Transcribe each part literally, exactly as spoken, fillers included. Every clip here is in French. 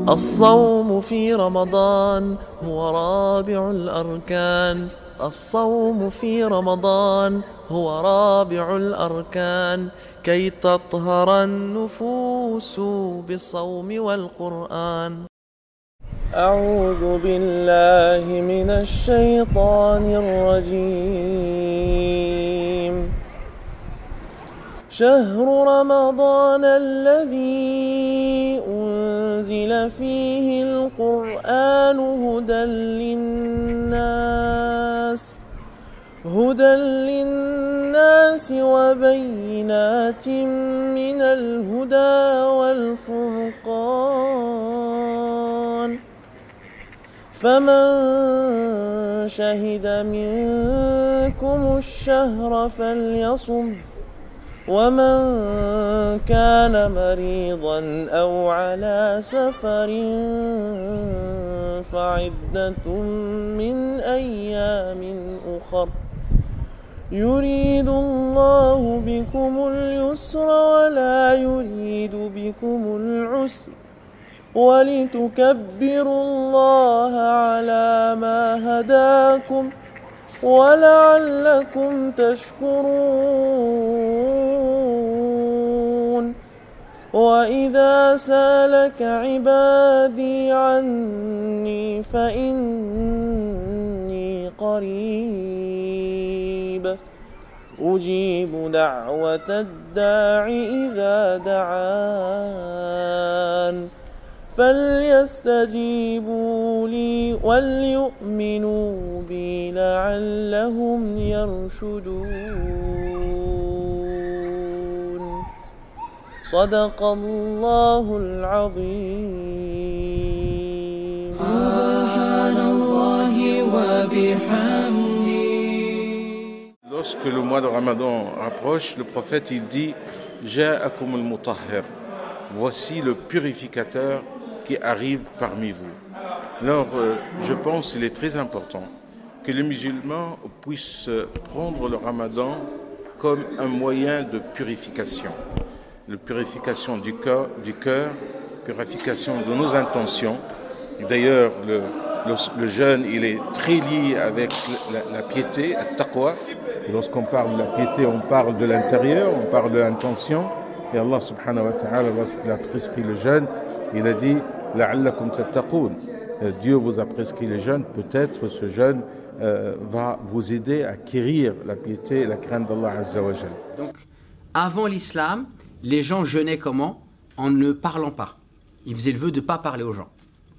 الصوم في رمضان هو رابع الأركان الصوم في رمضان هو رابع الأركان كي تطهر النفوس بالصوم والقرآن. أعوذ بالله من الشيطان الرجيم. شهر رمضان الذي أنزل فيه القرآن هدى للناس هدى للناس وبينات من الهدى والفرقان فمن شهد منكم الشهر فليصم ومن كان مريضا أو على سفر فعدة من أيام أخر يريد الله بكم اليسر ولا يريد بكم العسر ولتكبروا الله على ما هداكم ولعلكم تشكرون. وإذا سالك عبادي عني فإني قريب أجيب دعوة الداع إذا دعان فليستجيبوا لي وليؤمنوا بي لعلهم يرشدون. صدق الله العظيم. سبحان الله وبحمده. Lorsque le mois de Ramadan approche, le prophète il dit Ja'akum al-mutahhir, voici le purificateur qui arrive parmi vous. Alors, euh, je pense qu'il est très important que les musulmans puissent prendre le Ramadan comme un moyen de purification. La purification du cœur, du cœur, purification de nos intentions. D'ailleurs, le, le, le jeûne, il est très lié avec la, la piété, la taqwa. Lorsqu'on parle de la piété, on parle de l'intérieur, on parle de l'intention. Et Allah subhanahu wa ta'ala, lorsqu'il a prescrit le jeûne, il a dit la'allakum tattaqoun. Dieu vous a prescrit le jeûne, peut-être ce jeûne euh, va vous aider à acquérir la piété et la crainte d'Allah azza wa jal. Donc, avant l'islam, les gens jeûnaient comment? En ne parlant pas. Ils faisaient le vœu de ne pas parler aux gens.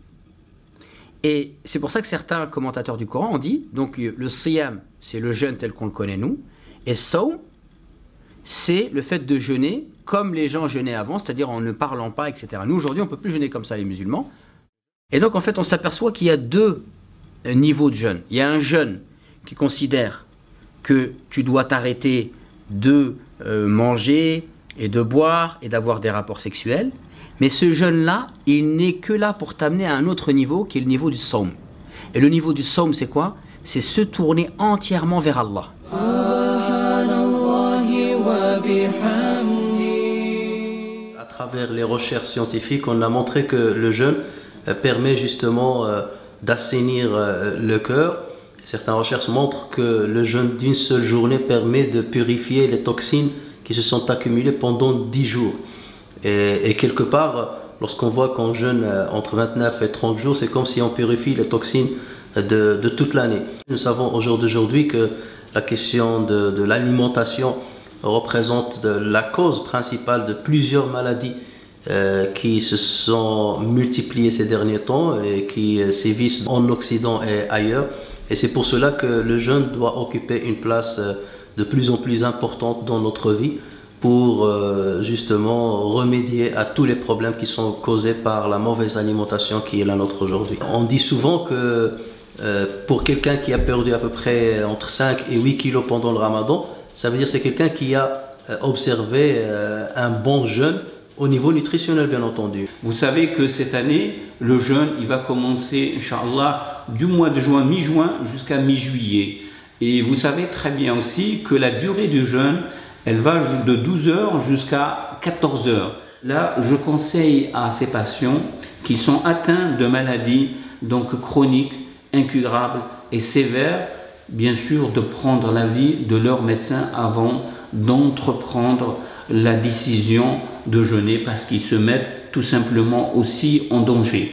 Et c'est pour ça que certains commentateurs du Coran ont dit, donc le siyam, c'est le jeûne tel qu'on le connaît nous, et sawm, c'est le fait de jeûner comme les gens jeûnaient avant, c'est-à-dire en ne parlant pas, et cetera. Nous, aujourd'hui, on ne peut plus jeûner comme ça, les musulmans. Et donc, en fait, on s'aperçoit qu'il y a deux niveaux de jeûne. Il y a un jeûne qui considère que tu dois t'arrêter de euh, manger et de boire et d'avoir des rapports sexuels. Mais ce jeûne-là, il n'est que là pour t'amener à un autre niveau, qui est le niveau du sawm. Et le niveau du sawm, c'est quoi? C'est se tourner entièrement vers Allah. À travers les recherches scientifiques, on a montré que le jeûne permet justement d'assainir le cœur. Certaines recherches montrent que le jeûne d'une seule journée permet de purifier les toxines qui se sont accumulées pendant dix jours. Et, et quelque part, lorsqu'on voit qu'on jeûne entre vingt-neuf et trente jours, c'est comme si on purifie les toxines de, de toute l'année. Nous savons au jour d'aujourd'hui que la question de, de l'alimentation représente de la cause principale de plusieurs maladies euh, qui se sont multipliées ces derniers temps et qui euh, sévissent en Occident et ailleurs. Et c'est pour cela que le jeûne doit occuper une place euh, de plus en plus importante dans notre vie, pour euh, justement remédier à tous les problèmes qui sont causés par la mauvaise alimentation qui est la nôtre aujourd'hui. On dit souvent que euh, pour quelqu'un qui a perdu à peu près entre cinq et huit kilos pendant le ramadan, ça veut dire que c'est quelqu'un qui a euh, observé euh, un bon jeûne au niveau nutritionnel, bien entendu. Vous savez que cette année, le jeûne, il va commencer, Inch'Allah, du mois de juin, mi-juin jusqu'à mi-juillet. Et vous savez très bien aussi que la durée du jeûne, elle va de douze heures jusqu'à quatorze heures. Là, je conseille à ces patients qui sont atteints de maladies donc chroniques, incurables et sévères, bien sûr, de prendre l'avis de leur médecin avant d'entreprendre la décision de jeûner parce qu'ils se mettent tout simplement aussi en danger.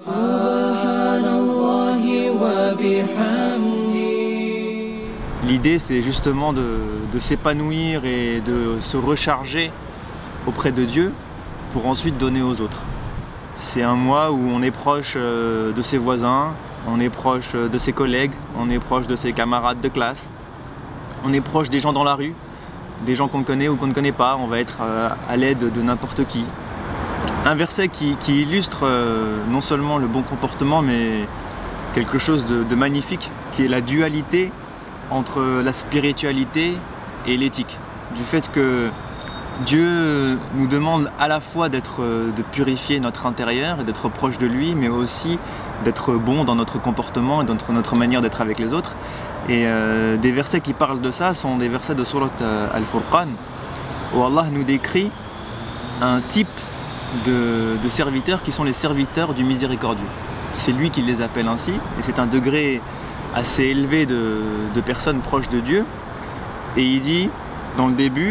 L'idée, c'est justement de, de s'épanouir et de se recharger auprès de Dieu pour ensuite donner aux autres. C'est un mois où on est proche de ses voisins, on est proche de ses collègues, on est proche de ses camarades de classe, on est proche des gens dans la rue, des gens qu'on connaît ou qu'on ne connaît pas, on va être à l'aide de n'importe qui. Un verset qui, qui illustre non seulement le bon comportement, mais quelque chose de, de magnifique, qui est la dualité entre la spiritualité et l'éthique. Du fait que Dieu nous demande à la fois d'être, de purifier notre intérieur et d'être proche de lui, mais aussi d'être bon dans notre comportement et dans notre, notre manière d'être avec les autres. Et euh, des versets qui parlent de ça sont des versets de Surat Al-Furqan, où Allah nous décrit un type de, de serviteurs qui sont les serviteurs du miséricordieux. C'est lui qui les appelle ainsi, et c'est un degré assez élevé de, de personnes proches de Dieu. Et il dit dans le début: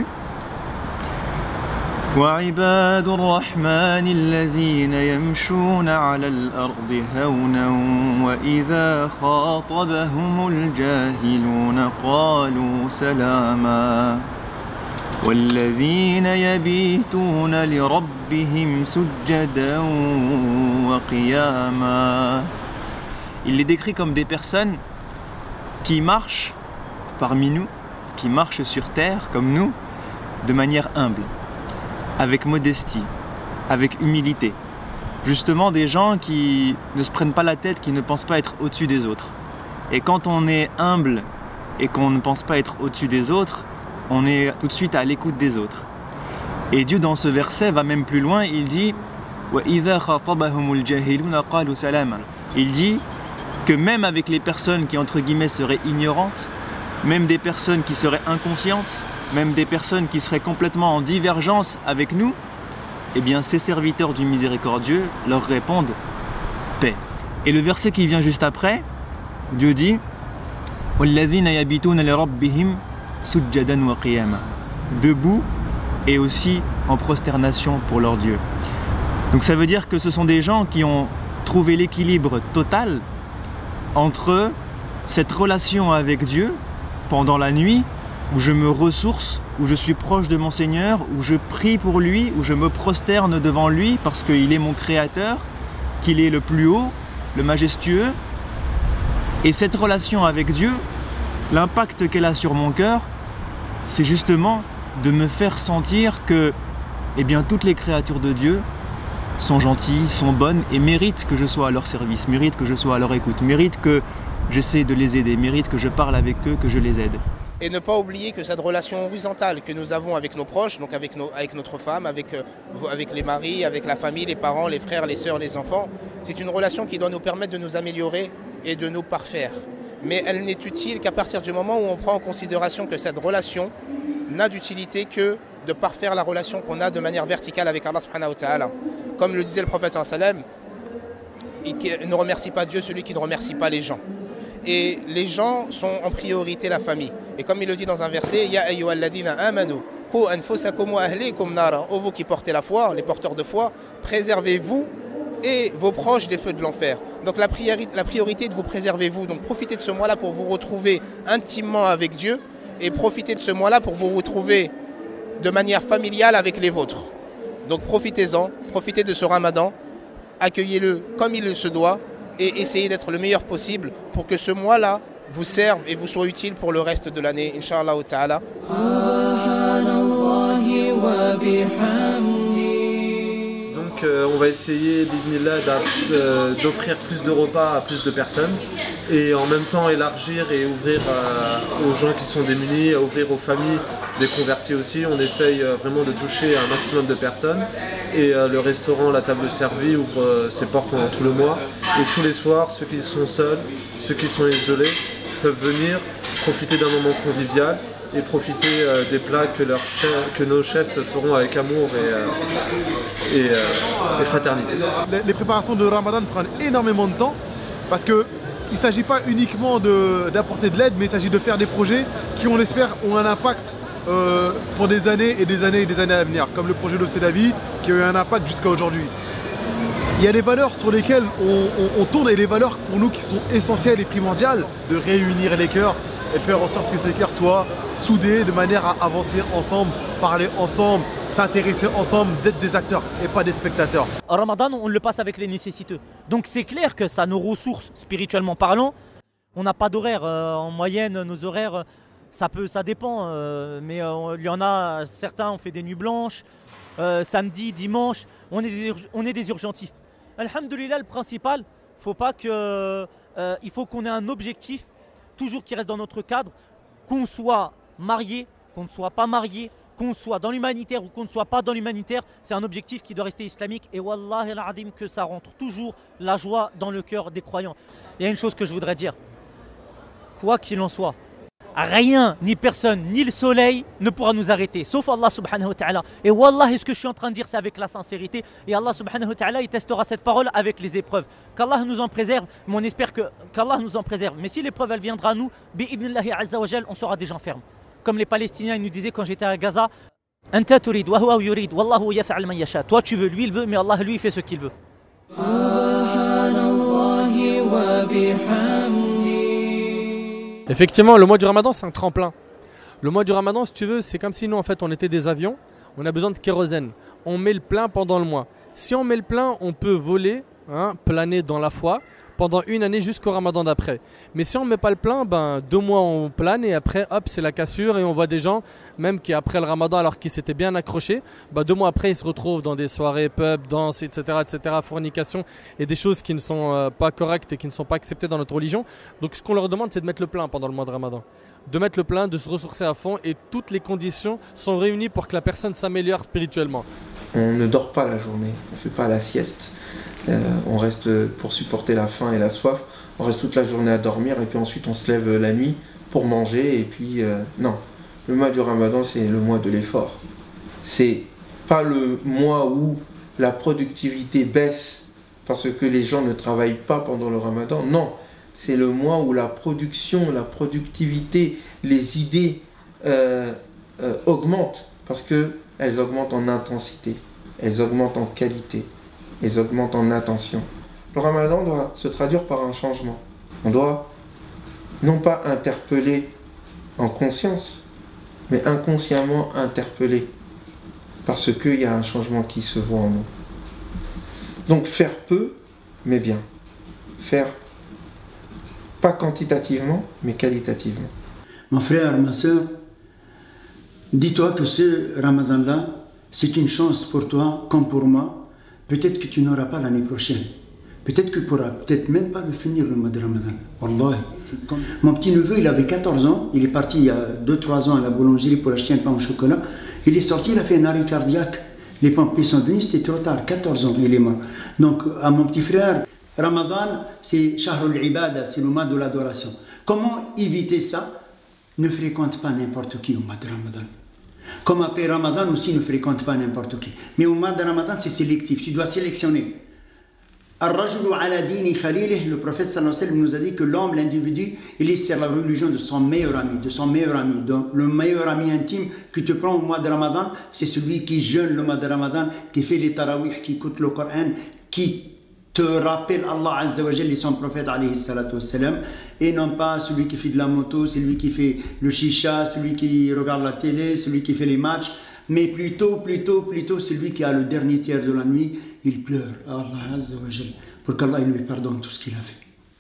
وعباد الرحمن الذين يمشون على الأرض هونا وإذا خاطبهم الجاهلون قالوا سلاما والذين يبيتون لربهم سجدا وقياما. Il les décrit comme des personnes qui marchent parmi nous, qui marchent sur terre comme nous, de manière humble, avec modestie, avec humilité. Justement des gens qui ne se prennent pas la tête, qui ne pensent pas être au-dessus des autres. Et quand on est humble et qu'on ne pense pas être au-dessus des autres, on est tout de suite à l'écoute des autres. Et Dieu dans ce verset va même plus loin, il dit وَإِذَا خَاطَبَهُمُ الْجَاهِلُونَ قَالُوا سَلَامًا. Il dit que même avec les personnes qui entre guillemets seraient ignorantes, même des personnes qui seraient inconscientes, même des personnes qui seraient complètement en divergence avec nous, eh bien ces serviteurs du miséricordieux leur répondent paix. Et le verset qui vient juste après, Dieu dit وَالَّذِينَ يَبِيتُونَ لِرَبِّهِمْ سُجَّدًا وَقِيَامًا, debout et aussi en prosternation pour leur Dieu. Donc ça veut dire que ce sont des gens qui ont trouvé l'équilibre total entre cette relation avec Dieu pendant la nuit, où je me ressource, où je suis proche de mon Seigneur, où je prie pour lui, où je me prosterne devant lui parce qu'il est mon créateur, qu'il est le plus haut, le majestueux. Et cette relation avec Dieu, l'impact qu'elle a sur mon cœur, c'est justement de me faire sentir que eh bien, toutes les créatures de Dieu sont gentilles, sont bonnes et méritent que je sois à leur service, méritent que je sois à leur écoute, méritent que j'essaie de les aider, méritent que je parle avec eux, que je les aide. Et ne pas oublier que cette relation horizontale que nous avons avec nos proches, donc avec, nos, avec notre femme, avec, euh, avec les maris, avec la famille, les parents, les frères, les sœurs, les enfants, c'est une relation qui doit nous permettre de nous améliorer et de nous parfaire. Mais elle n'est utile qu'à partir du moment où on prend en considération que cette relation n'a d'utilité que de parfaire la relation qu'on a de manière verticale avec Allah subhanahu wa ta'ala. Comme le disait le prophète sallallahu alayhi wa sallam, il ne remercie pas Dieu celui qui ne remercie pas les gens. Et les gens sont en priorité la famille. Et comme il le dit dans un verset, Ya ayyuhalladhina amanu qu anfusakum wa ahlikum nara. Ô vous qui portez la foi, les porteurs de foi, préservez-vous et vos proches des feux de l'enfer. Donc la priorité, la priorité est de vous préserver vous. Donc profitez de ce mois-là pour vous retrouver intimement avec Dieu et profitez de ce mois-là pour vous retrouver de manière familiale avec les vôtres. Donc profitez-en, profitez de ce ramadan, accueillez-le comme il se doit et essayez d'être le meilleur possible pour que ce mois-là vous serve et vous soit utile pour le reste de l'année, Inch'Allah ta'ala. Donc euh, on va essayer euh, d'offrir plus de repas à plus de personnes et en même temps élargir et ouvrir euh, aux gens qui sont démunis, à ouvrir aux familles des convertis aussi. On essaye euh, vraiment de toucher un maximum de personnes et euh, le restaurant La Table Servie ouvre euh, ses portes pendant tout le mois et tous les soirs ceux qui sont seuls, ceux qui sont isolés peuvent venir profiter d'un moment convivial et profiter euh, des plats que, leurs chefs, que nos chefs feront avec amour et, euh, et, euh, et fraternité. Les, les préparations de Ramadan prennent énormément de temps parce qu'il ne s'agit pas uniquement d'apporter de, de l'aide, mais il s'agit de faire des projets qui, on l'espère, ont un impact euh, pour des années et des années et des années à venir, comme le projet de Sedavi qui a eu un impact jusqu'à aujourd'hui. Il y a des valeurs sur lesquelles on, on, on tourne et des valeurs pour nous qui sont essentielles et primordiales, de réunir les cœurs et faire en sorte que ces cœurs soient soudés de manière à avancer ensemble, parler ensemble, s'intéresser ensemble, d'être des acteurs et pas des spectateurs. En Ramadan, on le passe avec les nécessiteux. Donc c'est clair que ça nous ressource spirituellement parlant. On n'a pas d'horaire. Euh, en moyenne, nos horaires, ça, peut, ça dépend. Euh, mais euh, il y en a certains, on fait des nuits blanches. Euh, samedi, dimanche, on est des, on est des urgentistes. Alhamdoulilah, le principal, faut pas que, euh, il faut qu'on ait un objectif, toujours qui reste dans notre cadre, qu'on soit marié, qu'on ne soit pas marié, qu'on soit dans l'humanitaire ou qu'on ne soit pas dans l'humanitaire, c'est un objectif qui doit rester islamique. Et Wallahi al-Adim que ça rentre toujours la joie dans le cœur des croyants. Il y a une chose que je voudrais dire, quoi qu'il en soit, rien, ni personne, ni le soleil ne pourra nous arrêter, sauf Allah subhanahu wa ta'ala. Et Wallah, ce que je suis en train de dire, c'est avec la sincérité. Et Allah subhanahu wa ta'ala, il testera cette parole avec les épreuves. Qu'Allah nous en préserve, mais on espère que, qu'Allah nous en préserve. Mais si l'épreuve, elle viendra à nous, bi'idnillahi azza wa jal, on sera des gens fermes. Comme les Palestiniens, ils nous disaient quand j'étais à Gaza, Anta turid wa huwa yurid, wallahu yaf'al man yasha. Toi tu veux, lui il veut, mais Allah lui il fait ce qu'il veut. Subhanallahi wa bihamdi. Effectivement, le mois du Ramadan, c'est un tremplin. Le mois du Ramadan, si tu veux, c'est comme si nous, en fait, on était des avions. On a besoin de kérosène. On met le plein pendant le mois. Si on met le plein, on peut voler, hein, planer dans la foi pendant une année jusqu'au Ramadan d'après. Mais si on ne met pas le plein, ben, deux mois on plane et après, hop, c'est la cassure. Et on voit des gens, même qui après le Ramadan, alors qu'ils s'étaient bien accrochés, ben, deux mois après, ils se retrouvent dans des soirées, pubs, danse, et cetera, et cetera, fornication et des choses qui ne sont euh, pas correctes et qui ne sont pas acceptées dans notre religion. Donc ce qu'on leur demande, c'est de mettre le plein pendant le mois de Ramadan. De mettre le plein, de se ressourcer à fond et toutes les conditions sont réunies pour que la personne s'améliore spirituellement. On ne dort pas la journée, on ne fait pas la sieste. Euh, on reste pour supporter la faim et la soif, on reste toute la journée à dormir et puis ensuite on se lève la nuit pour manger et puis euh, non, le mois du Ramadan c'est le mois de l'effort. C'est pas le mois où la productivité baisse parce que les gens ne travaillent pas pendant le Ramadan, non, c'est le mois où la production, la productivité, les idées euh, euh, augmentent parce qu'elles augmentent en intensité, elles augmentent en qualité. Elles augmentent en attention. Le Ramadan doit se traduire par un changement. On doit non pas interpeller en conscience, mais inconsciemment interpeller. Parce qu'il y a un changement qui se voit en nous. Donc faire peu, mais bien. Faire pas quantitativement, mais qualitativement. Mon frère, ma soeur, dis-toi que ce Ramadan-là, c'est une chance pour toi comme pour moi. Peut-être que tu n'auras pas l'année prochaine. Peut-être que tu ne pourras peut-être même pas le finir le mois de Ramadan. Wallah. Mon petit neveu, il avait quatorze ans. Il est parti il y a deux trois ans à la boulangerie pour acheter un pain au chocolat. Il est sorti, il a fait un arrêt cardiaque. Les pompiers sont venus, c'était trop tard. quatorze ans, il est mort. Donc, à mon petit frère, Ramadan, c'est Shahrul Ibada, c'est le mois de l'adoration. Comment éviter ça? Ne fréquente pas n'importe qui au mois de Ramadan. Comme après Ramadan aussi ne fréquente pas n'importe qui. Mais au mois de Ramadan c'est sélectif, tu dois sélectionner. Ar-rajulu ala dini khalilih, le prophète sallallahu alayhi wa sallam nous a dit que l'homme, l'individu, il est sur la religion de son meilleur ami, de son meilleur ami. Donc le meilleur ami intime que tu prends au mois de Ramadan, c'est celui qui jeûne le mois de Ramadan, qui fait les tarawih, qui écoute le Coran, qui te rappelle Allah Azza wa Jalla et son prophète alayhi salatu wassalam, et non pas celui qui fait de la moto, celui qui fait le chicha, celui qui regarde la télé, celui qui fait les matchs, mais plutôt, plutôt, plutôt celui qui a le dernier tiers de la nuit, il pleure à Allah Azza wa Jalla pour qu'Allah lui pardonne tout ce qu'il a fait.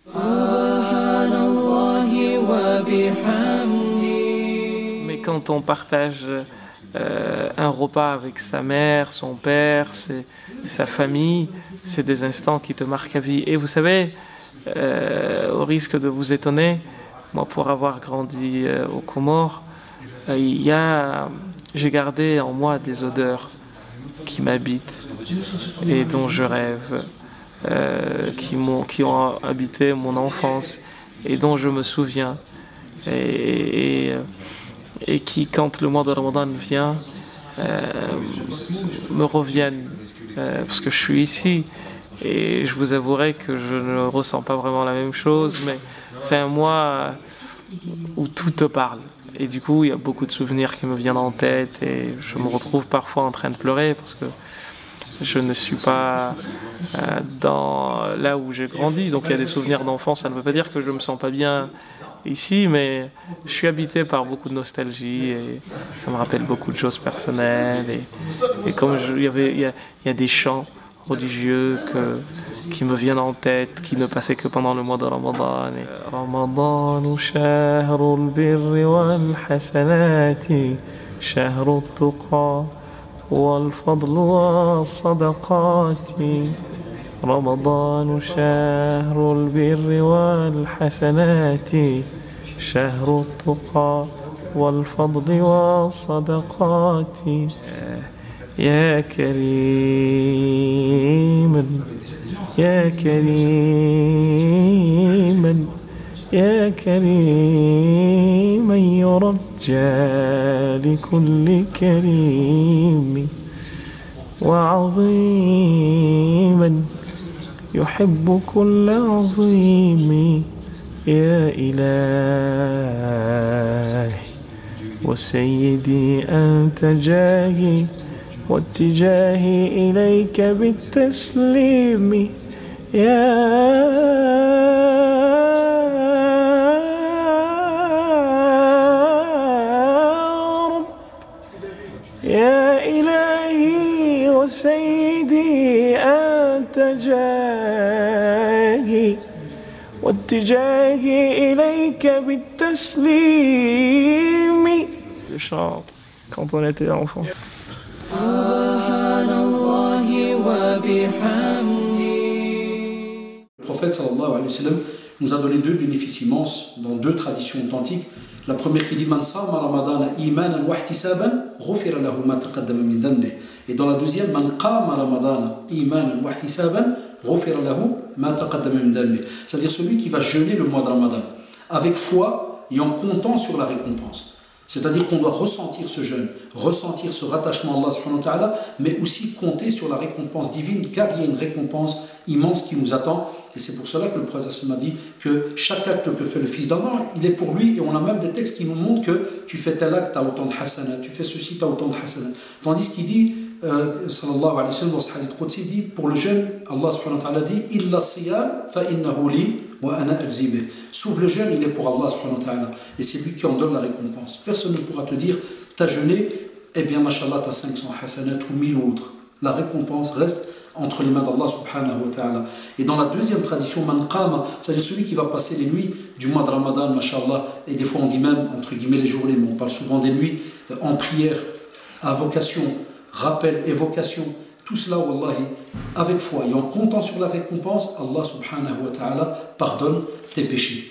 Mais quand on partage Euh, un repas avec sa mère, son père, ses, sa famille, c'est des instants qui te marquent à vie. Et vous savez, euh, au risque de vous étonner, moi pour avoir grandi euh, aux Comores, euh, il y a, j'ai gardé en moi des odeurs qui m'habitent et dont je rêve, euh, qui, m'ont, qui ont habité mon enfance et dont je me souviens. Et, et, et qui, quand le mois de Ramadan vient, euh, me reviennent, euh, parce que je suis ici. Et je vous avouerai que je ne ressens pas vraiment la même chose, mais c'est un mois où tout te parle. Et du coup, il y a beaucoup de souvenirs qui me viennent en tête et je me retrouve parfois en train de pleurer parce que je ne suis pas euh, dans là où j'ai grandi. Donc il y a des souvenirs d'enfance, ça ne veut pas dire que je ne me sens pas bien ici, mais je suis habité par beaucoup de nostalgie et ça me rappelle beaucoup de choses personnelles. Et, et comme je, il y avait, il y a, il y a des chants religieux que, qui me viennent en tête, qui ne passaient que pendant le mois de Ramadan. Ramadan, shahrul birri wal hasanati, shahrut tuqa wal fadl wal sadaqati. Ramadan, shahrul birri wal hasanati, shahrut tuqa wal fadl wal sadaqati. يا كريما يا كريما يا كريما يرجى لكل كريم وعظيما يحب كل عظيم يا إلهي وسيدي أنت جاهي واتجاهي إليك بالتسليم يا رب يا إلهي وسيدي أنت جاهي واتجاهي إليك بالتسليم. Le chant quand on était enfant. Le prophète sallallahu alayhi wa sallam nous a donné deux bénéfices immenses dans deux traditions authentiques. La première qui dit Man sama ramadana imanan wa ihtisaban ghufira lahu ma taqaddama min dhanbi. Et dans la deuxième Man qama ramadana imanan wa ihtisaban ghufira lahu ma taqaddama min dhanbi. C'est-à-dire celui qui va jeûner le mois de Ramadan avec foi et en comptant sur la récompense. C'est-à-dire qu'on doit ressentir ce jeûne, ressentir ce rattachement à Allah subhanahu wa ta'ala, mais aussi compter sur la récompense divine, car il y a une récompense immense qui nous attend. Et c'est pour cela que le prophète m'a dit que chaque acte que fait le fils d'Adam, il est pour lui, et on a même des textes qui nous montrent que tu fais tel acte, tu as autant de hasanat, tu fais ceci, tu as autant de hasanat. Tandis qu'il dit, euh, sallallahu alayhi wa sallam, dans ce hadith qudsi, dit, pour le jeûne, Allah subhanahu wa ta'ala dit, illa siyam fa innahu li wa ana ajzi bih. Sauf le jeûne, il est pour Allah subhanahu wa ta'ala, et c'est lui qui en donne la récompense. Personne ne pourra te dire, t'as jeûné, eh bien, mashallah, t'as cinq cents hasanat ou mille autres. La récompense reste entre les mains d'Allah subhanahu wa ta'ala. Et dans la deuxième tradition, man qama, c'est-à-dire celui qui va passer les nuits du mois de Ramadan, mashallah, et des fois on dit même, entre guillemets, les journées, mais on parle souvent des nuits, en prière, invocation, rappel, évocation, tout cela, wallahi, avec foi et en comptant sur la récompense, Allah subhanahu wa ta'ala pardonne tes péchés.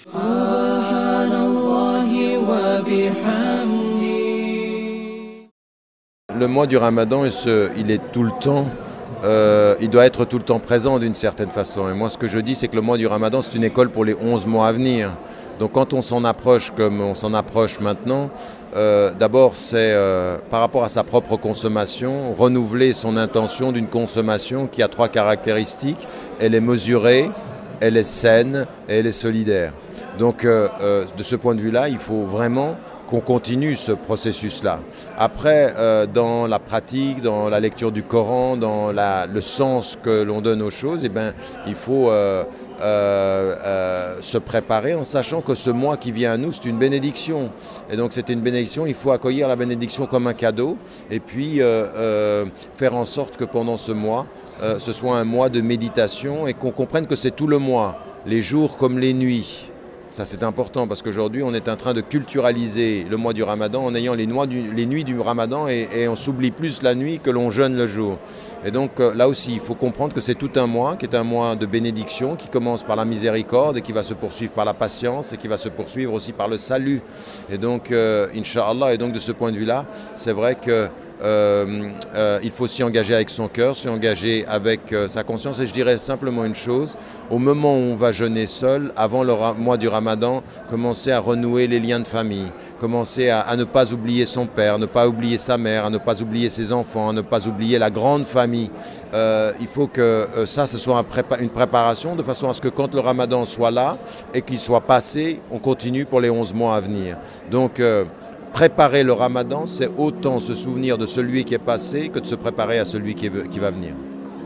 Le mois du Ramadan, il est tout le temps, euh, il doit être tout le temps présent d'une certaine façon. Et moi, ce que je dis, c'est que le mois du Ramadan, c'est une école pour les onze mois à venir. Donc quand on s'en approche comme on s'en approche maintenant, euh, d'abord c'est euh, par rapport à sa propre consommation, renouveler son intention d'une consommation qui a trois caractéristiques. Elle est mesurée, elle est saine et elle est solidaire. Donc euh, euh, de ce point de vue-là, il faut vraiment qu'on continue ce processus-là. Après, euh, dans la pratique, dans la lecture du Coran, dans la, le sens que l'on donne aux choses, eh ben, il faut euh, euh, euh, se préparer en sachant que ce mois qui vient à nous, c'est une bénédiction. Et donc c'est une bénédiction, il faut accueillir la bénédiction comme un cadeau et puis euh, euh, faire en sorte que pendant ce mois, euh, ce soit un mois de méditation et qu'on comprenne que c'est tout le mois, les jours comme les nuits. Ça c'est important parce qu'aujourd'hui on est en train de culturaliser le mois du Ramadan en ayant les, du, les nuits du Ramadan et, et on s'oublie plus la nuit que l'on jeûne le jour. Et donc euh, là aussi il faut comprendre que c'est tout un mois qui est un mois de bénédiction qui commence par la miséricorde et qui va se poursuivre par la patience et qui va se poursuivre aussi par le salut. Et donc euh, Inch'Allah, et donc de ce point de vue là, c'est vrai que euh, euh, il faut s'y engager avec son cœur, s'y engager avec euh, sa conscience. Et je dirais simplement une chose, au moment où on va jeûner seul, avant le mois du Ramadan, commencer à renouer les liens de famille, commencer à, à ne pas oublier son père, ne pas oublier sa mère, à ne pas oublier ses enfants, à ne pas oublier la grande famille. Euh, il faut que euh, ça, ce soit un prépa- une préparation de façon à ce que quand le Ramadan soit là et qu'il soit passé, on continue pour les onze mois à venir. Donc, euh, préparer le Ramadan, c'est autant se souvenir de celui qui est passé que de se préparer à celui qui, est, qui va venir.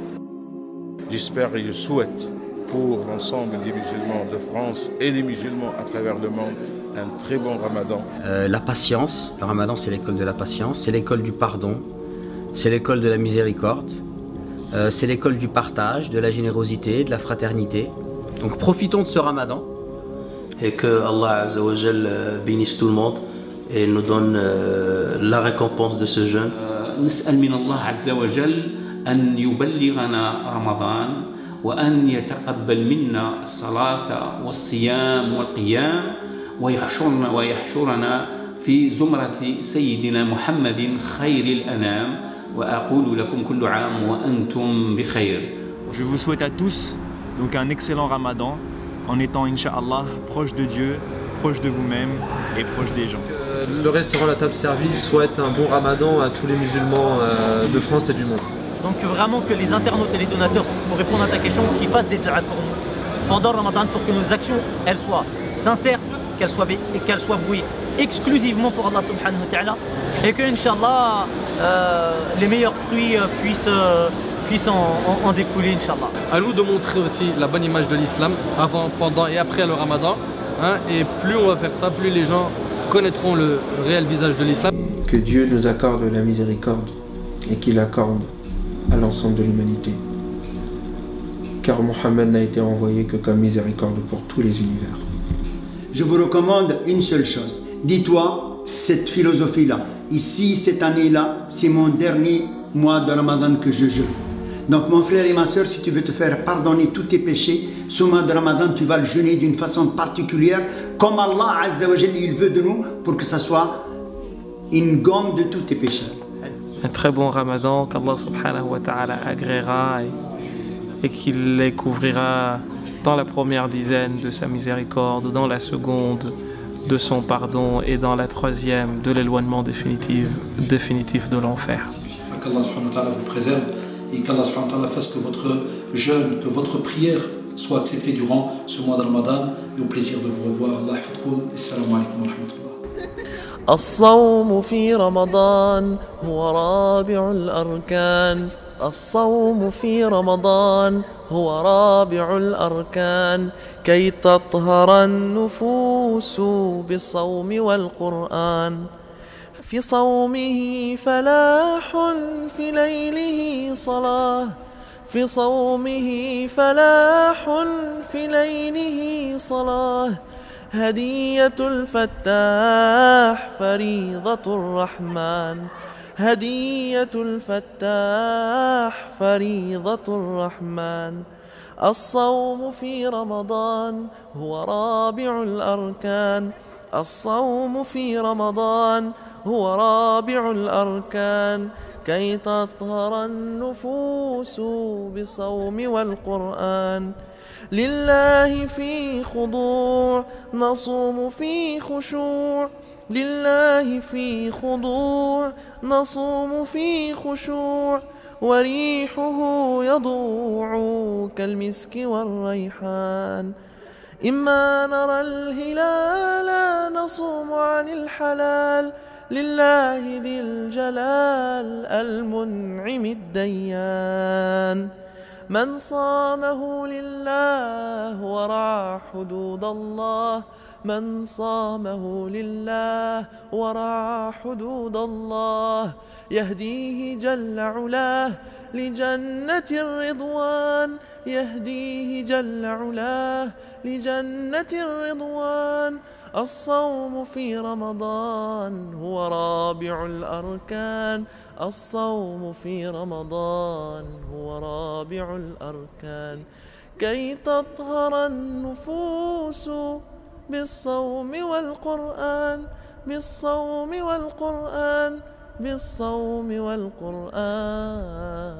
J'espère et je souhaite pour l'ensemble des musulmans de France et les musulmans à travers le monde un très bon Ramadan. Euh, la patience, le Ramadan c'est l'école de la patience, c'est l'école du pardon, c'est l'école de la miséricorde, euh, c'est l'école du partage, de la générosité, de la fraternité. Donc profitons de ce Ramadan. Et que Allah Azza wa Jal bénisse tout le monde et nous donne euh, la récompense de ce jeûne. نسأل من الله عز وجل أن يبلغنا رمضان وأن يتقبل منا الصلاة والصيام والقيام ويحشرنا ويحشرنا في زمرة سيدنا محمد خير الأنام وأقول لكم كل عام وأنتم بخير. Je vous souhaite à tous donc un excellent Ramadan en étant Inch'Allah proche de Dieu, proche de vous-même et proche des gens. Euh, le restaurant La Table Servie souhaite un bon Ramadan à tous les musulmans euh, de France et du monde. Donc vraiment que les internautes et les donateurs, pour répondre à ta question, qui fassent des du'a pour nous pendant le Ramadan pour que nos actions elles soient sincères, qu'elles soient, qu'elles soient vouées exclusivement pour Allah subhanahu wa ta'ala et que Inch'Allah euh, les meilleurs fruits euh, puissent, euh, puissent en, en, en découler Inch'Allah. À nous de montrer aussi la bonne image de l'islam avant, pendant et après le Ramadan. Hein, et plus on va faire ça, plus les gens connaîtront le réel visage de l'islam. Que Dieu nous accorde la miséricorde et qu'il accorde à l'ensemble de l'humanité. Car Mohammed n'a été envoyé que comme miséricorde pour tous les univers. Je vous recommande une seule chose. Dis-toi cette philosophie-là. Ici, cette année-là, c'est mon dernier mois de Ramadan que je jeûne. Donc mon frère et ma soeur, si tu veux te faire pardonner tous tes péchés, ce mois de Ramadan, tu vas le jeûner d'une façon particulière, comme Allah Azza wa Jalla il veut de nous, pour que ça soit une gomme de tous tes péchés. Un très bon Ramadan qu'Allah subhanahu wa ta'ala agréera et, et qu'il les couvrira dans la première dizaine de sa miséricorde, dans la seconde de son pardon et dans la troisième de l'éloignement définitif, définitif de l'enfer. Qu'Allah subhanahu wa ta'ala vous préserve et qu'Allah subhanahu wa ta'ala fasse que votre jeûne, que votre prière soit acceptée durant ce mois de Ramadan et au plaisir de vous revoir. Allah yahfadkoum. Assalamu alaikum wa rahmatullah. الصوم في رمضان هو رابع الأركان الصوم في رمضان هو رابع الأركان كي تطهر النفوس بالصوم والقرآن في صومه فلاح في ليله صلاة في صومه فلاح في ليله صلاة هدية الفتاح فريضة الرحمن هدية الفتاح فريضة الرحمن الصوم في رمضان هو رابع الأركان الصوم في رمضان هو رابع الأركان كي تطهر النفوس بالصوم والقرآن لله في خضوع نصوم في خشوع لله في خضوع نصوم في خشوع وريحه يضوع كالمسك والريحان إما نرى الهلال نصوم عن الحلال لله ذي الجلال المنعم الديان من صامه لله ورعى حدود الله من صامه لله ورعى حدود الله يهديه جل علاه لجنة الرضوان يهديه جل علاه لجنة الرضوان الصوم في رمضان هو رابع الأركان الصوم في رمضان هو رابع الأركان كي تطهر النفوس بالصوم والقرآن بالصوم والقرآن بالصوم والقرآن